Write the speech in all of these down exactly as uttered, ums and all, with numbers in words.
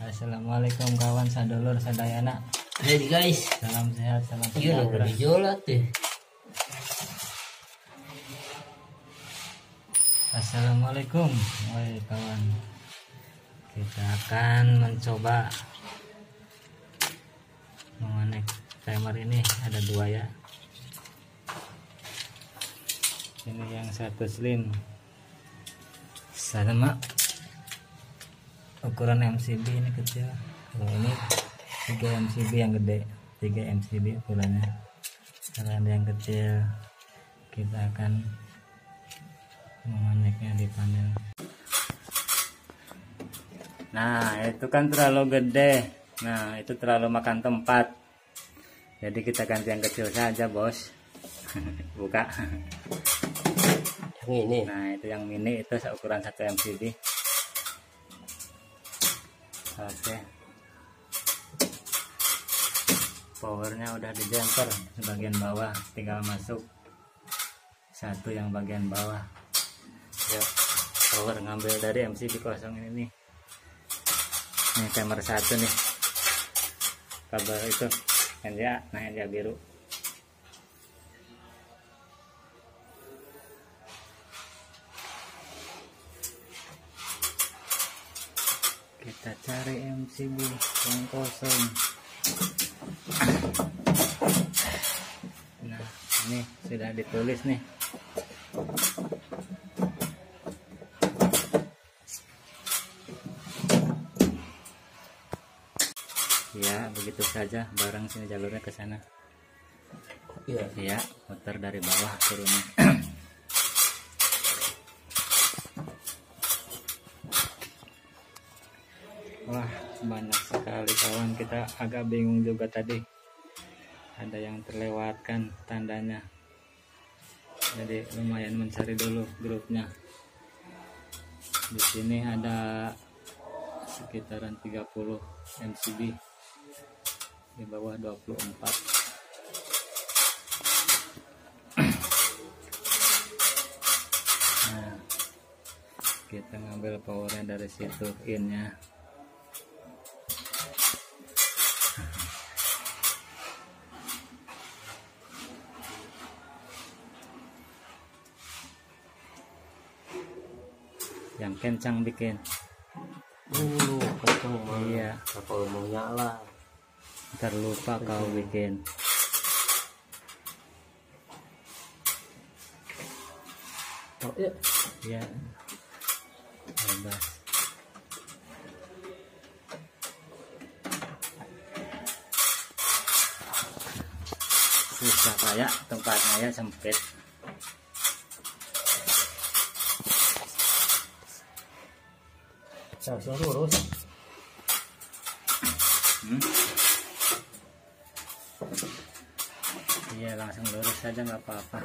Assalamualaikum kawan sadulur sadayana. Hai guys, Salam sehat, salam iya sejahtera. berjolat deh. Assalamualaikum, woi kawan. Kita akan mencoba mengonek timer ini, ada dua ya. Ini yang satu slim, sama ukuran M C B ini kecil. Kalau ini tiga M C B yang gede, tiga M C B ukurannya. Kalau yang kecil kita akan mengoneknya di panel. Nah, itu kan terlalu gede. Nah, itu terlalu makan tempat. Jadi kita ganti yang kecil saja, bos. Buka. Yang ini. Nah, itu yang mini itu ukuran satu M C B. Oke. Powernya udah di jumper bagian bawah, tinggal masuk satu yang bagian bawah. Yuk, power ngambil dari M C B kosong ini nih. Ini timer satu nih. Kabel itu N J A, nah N J A biru. Kita cari M C B yang kosong. Nah, ini sudah ditulis nih. Ya, begitu saja, barang sini jalurnya ke sana. Iya. Ya, muter dari bawah turunnya. Wah, banyak sekali kawan, kita agak bingung juga tadi. Ada yang terlewatkan tandanya. Jadi lumayan mencari dulu grupnya. Di sini ada sekitaran tiga puluh M C B. Di bawah dua puluh empat. Nah, kita ngambil powernya dari situ, innya. Yang kencang bikin. Dulu kenceng. Iya. Kalau mau nyala. Terlupa kau bikin. Oh iya. Ya, bebas. Susah kayak tempatnya ya, sempit. Seharusnya lurus. Hmm? Iya, langsung lurus saja nggak apa-apa.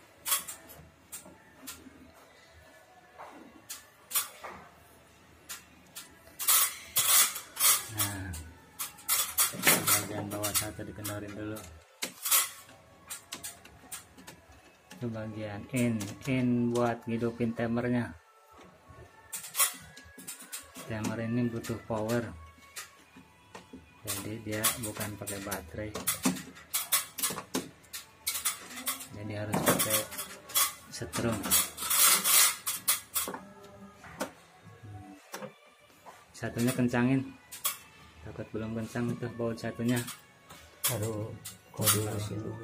Nah, bagian bawah satu dikendorin dulu. Itu bagian in, in buat ngidupin timernya. Timer ini butuh power, jadi dia bukan pakai baterai, jadi harus pakai setrum. Satunya kencangin, takut belum kencang itu baut satunya. Aduh, kode lurusin dulu.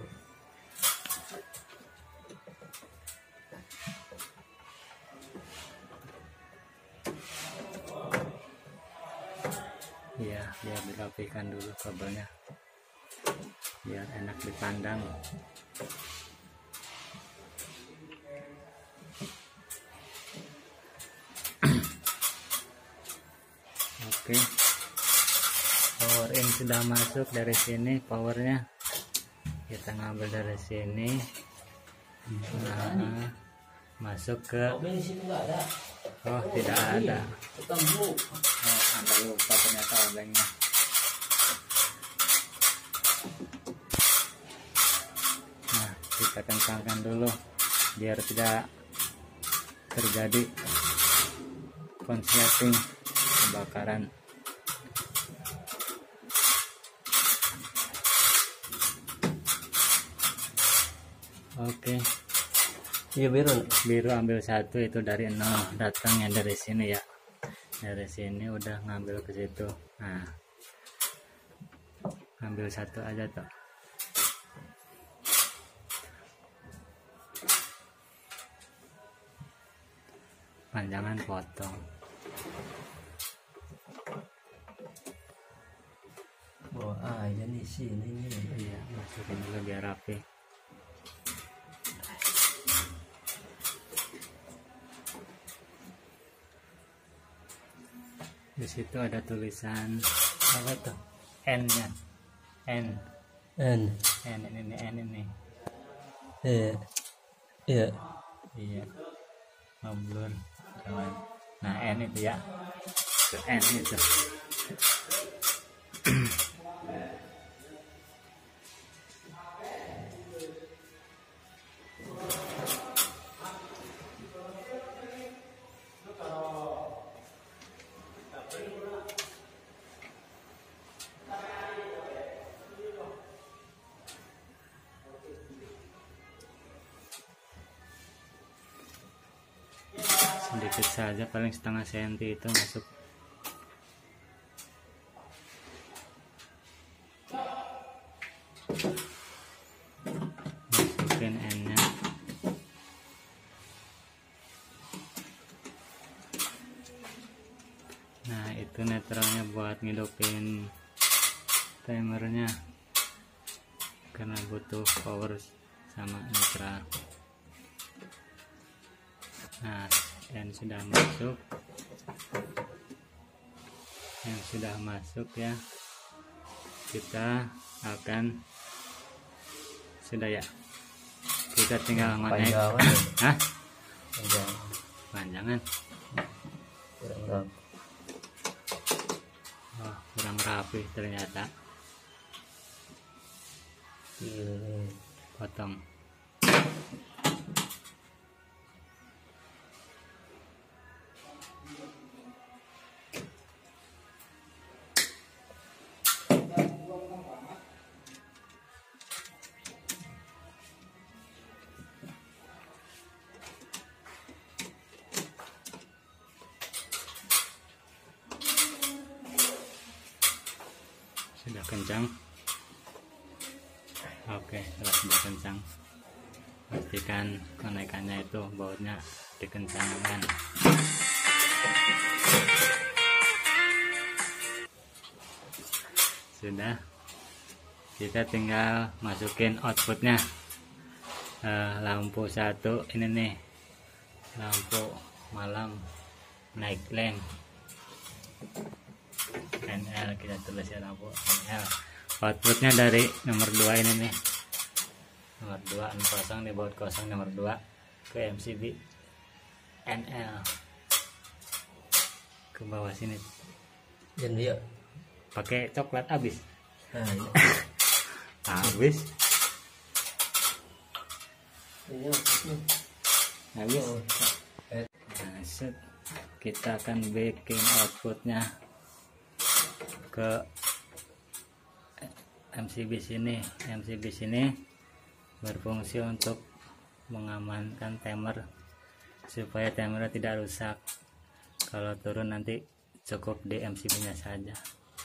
Iya, biar dirapikan dulu kabelnya, biar enak dipandang. Oke, power in sudah masuk dari sini, powernya kita ngambil dari sini. Nah, masuk ke, oh tidak ada. Oh, Anda lupa ternyata obengnya. Nah, kita kencangkan dulu biar tidak terjadi konsleting kebakaran. Oke, Iya biru. Nak. biru ambil satu itu dari nol, datangnya dari sini ya. Dari sini udah ngambil ke situ. Nah, ambil satu aja tuh. Panjangan potong. Bawa aja nih sini nih. Iya, masukin dulu biar rapi. Di situ ada tulisan apa tuh? N-nya. N. N. N ini ini N ini. Iya. Iya. Iya. Ngobrol kawan. Nah, N itu ya. Itu N itu. Sedikit saja, paling setengah senti itu masuk. Masukin N-nya. Nah, itu netralnya buat ngidupin timernya, karena butuh power sama netral. Nah, N sudah masuk, yang sudah masuk ya, kita akan sudah ya, kita tinggal ngonek. Panjangan ya? Hah? Panjangan. Panjangan. Kurang rapi. Oh, kurang rapi ternyata. Ini. Potong. Sudah kencang. Oke, setelah sudah kencang, pastikan kenaikannya itu bautnya dikencangkan. Sudah, kita tinggal masukin outputnya. Eh, lampu satu ini nih, lampu malam night lamp N L, kita tulis ya, lampu N L. Outputnya dari nomor dua ini nih, nomor dua kosong nih, baut kosong nomor dua ke M C B N L ke bawah sini. Dan dia Pakai coklat habis. nah, iya. Habis. Ini outputnya. Habis. Oh, eh, Nah, set. Kita akan bikin outputnya ke M C B sini. M C B sini berfungsi untuk mengamankan timer supaya timer tidak rusak. Kalau turun nanti cukup di M C B nya saja.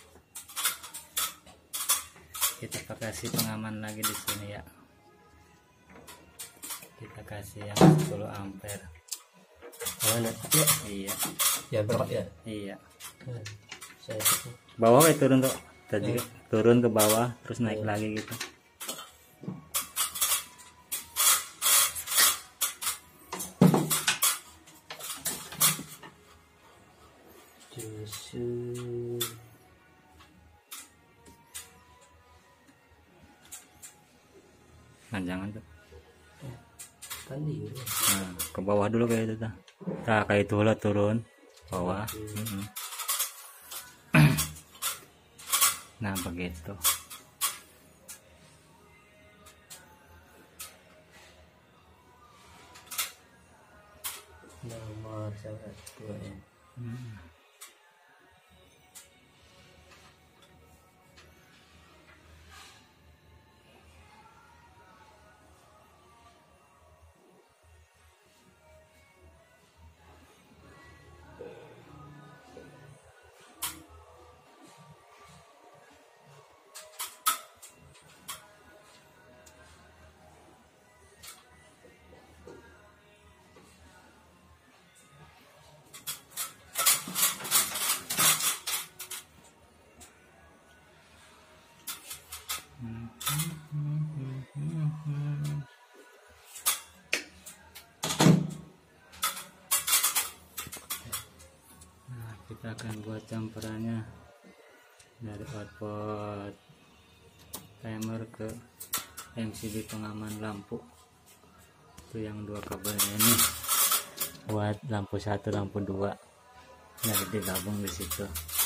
Kita kasih pengaman lagi di sini ya. Kita kasih yang sepuluh ampere. mana? Ya. Iya. Ya berapa ya? Iya. Nah, saya itu. Bawah kayak turun tuh. Tadi Hmm. turun ke bawah terus naik Hmm. lagi gitu. Justru Panjangan tuh. kan dia. Nah, ke bawah dulu kayak itu tuh. Nah, kayak itu lah turun bawah. Mm-mm. Nah, begitu. Nomor satu ya. Hmm. Nah, kita akan buat campurannya dari output timer ke M C B pengaman lampu. Itu yang dua kabelnya ini buat lampu satu, lampu dua. Jadi digabung di situ.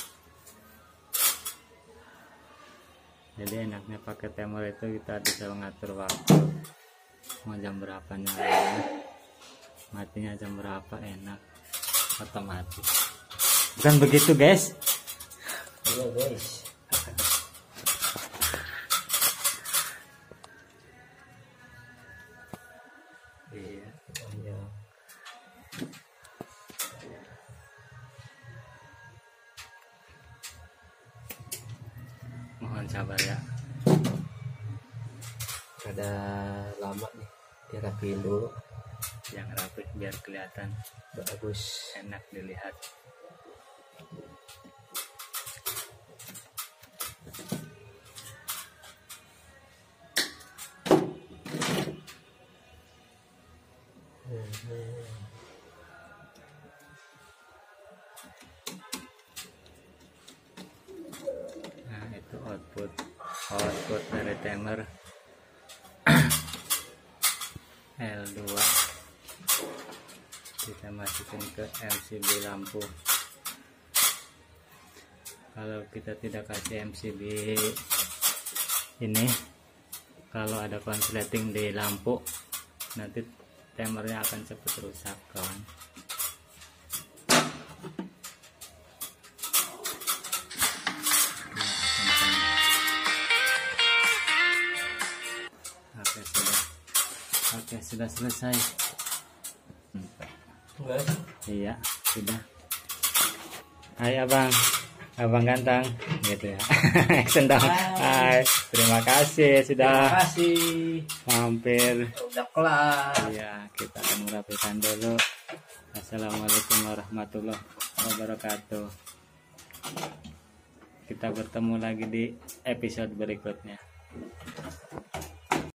Jadi enaknya pakai timer itu kita bisa mengatur waktu, mau jam berapa nyalanya, matinya jam berapa, enak, otomatis. Bukan begitu guys? Iya guys. Iya. Iya. Mohon sabar ya. Ada lama nih, dirapiin dulu. Yang rapi biar kelihatan Bagus. enak dilihat. Nah, itu output output dari timer L dua, kita masukin ke M C B lampu. Kalau kita tidak kasih M C B ini, kalau ada konsleting di lampu, nanti timernya akan cepat rusak kawan. Oke sudah, oke sudah selesai. Enggak. Iya sudah. Hai abang, abang ganteng gitu ya. Sendang. Hai, terima kasih sudah Terima kasih. mampir. Udah kelar. Iya, kita akan merapikan dulu. Assalamualaikum warahmatullahi wabarakatuh. Kita bertemu lagi di episode berikutnya.